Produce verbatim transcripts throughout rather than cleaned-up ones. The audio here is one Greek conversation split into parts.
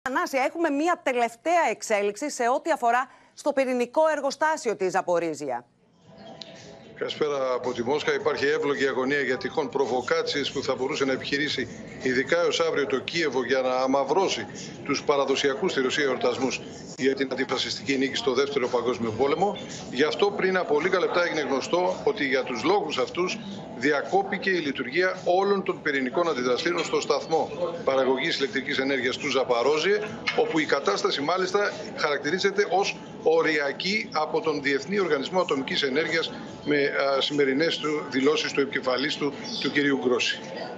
Ανάσια, έχουμε μία τελευταία εξέλιξη σε ό,τι αφορά στο πυρηνικό εργοστάσιο της Ζαπορίζια. Καλησπέρα από τη Μόσχα. Υπάρχει εύλογη αγωνία για τυχόν προβοκάτσιες που θα μπορούσε να επιχειρήσει ειδικά έως αύριο το Κίεβο για να αμαυρώσει τους παραδοσιακούς στη Ρωσία εορτασμούς για την αντιφασιστική νίκη στο Δεύτερο Παγκόσμιο Πόλεμο. Γι' αυτό πριν από λίγα λεπτά έγινε γνωστό ότι για τους λόγους αυτούς διακόπηκε η λειτουργία όλων των πυρηνικών αντιδραστήρων στο σταθμό παραγωγής ηλεκτρικής ενέργειας του Ζαπορόζιε, όπου η κατάσταση μάλιστα χαρακτηρίζεται ως οριακή από τον Διεθνή Οργανισμό Ατομικής Ενέργειας, με σημερινές του δηλώσεις του επικεφαλής του, του κυρίου Γκρόση.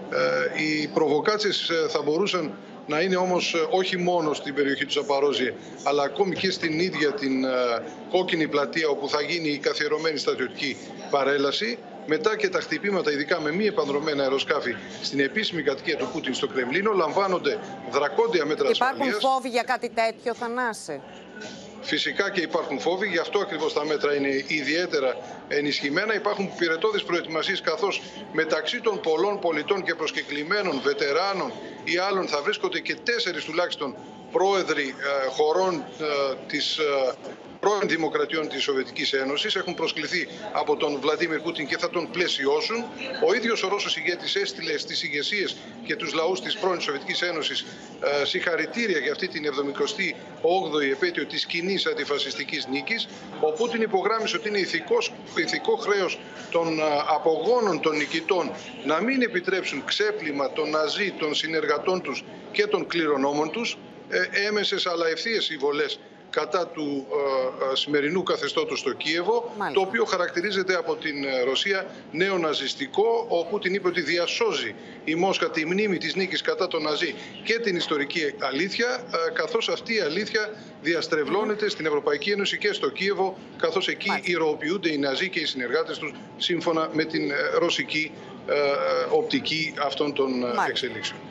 Ε, οι προβοκάτσιες θα μπορούσαν να είναι όμως όχι μόνο στην περιοχή του Ζαπορόζιε, αλλά ακόμη και στην ίδια την κόκκινη πλατεία, όπου θα γίνει η καθιερωμένη στρατιωτική παρέλαση, μετά και τα χτυπήματα, ειδικά με μη επανδρομένα αεροσκάφη, στην επίσημη κατοικία του Πούτιν στο Κρεμλίνο, λαμβάνονται δρακόντια μέτρα ασφαλείας. Υπάρχουν φόβοι για κάτι τέτοιο, Θανάση? Φυσικά και υπάρχουν φόβοι, γι' αυτό ακριβώς τα μέτρα είναι ιδιαίτερα ενισχυμένα. Υπάρχουν πυρετώδεις προετοιμασίες, καθώς μεταξύ των πολλών πολιτών και προσκεκλημένων βετεράνων ή άλλων θα βρίσκονται και τέσσερις τουλάχιστον πρόεδροι ε, χωρών ε, της ε, πρώην δημοκρατιών της Σοβιετικής Ένωσης. Έχουν προσκληθεί από τον Βλαντίμιρ Πούτιν και θα τον πλαισιώσουν. Ο ίδιος ο Ρώσος ηγέτης έστειλε στις ηγεσίες και τους λαούς της πρώην Σοβιετικής Ένωσης ε, συγχαρητήρια για αυτή την εβδομηκοστή όγδοη επέτειο της κοινής αντιφασιστικής νίκης. Ο Πούτιν υπογράμμισε ότι είναι ηθικός, ηθικό χρέος των ε, απογόνων των νικητών να μην επιτρέψουν ξέπλυμα των Ναζί, των συνεργατών τους και των κληρονόμων τους. Ε, έμεσες αλλά ευθείες συμβολές κατά του ε, σημερινού καθεστώτος στο Κίεβο, Μάλιστα. το οποίο χαρακτηρίζεται από την Ρωσία νεοναζιστικό. Ο Πούτιν είπε ότι διασώζει η Μόσχα τη μνήμη της νίκης κατά τον Ναζί και την ιστορική αλήθεια, ε, καθώς αυτή η αλήθεια διαστρεβλώνεται mm. στην Ευρωπαϊκή Ένωση και στο Κίεβο, καθώς εκεί Μάλιστα. ηρωοποιούνται οι Ναζί και οι συνεργάτες τους σύμφωνα με την ρωσική ε, οπτική αυτών των Μάλιστα. εξελίξεων.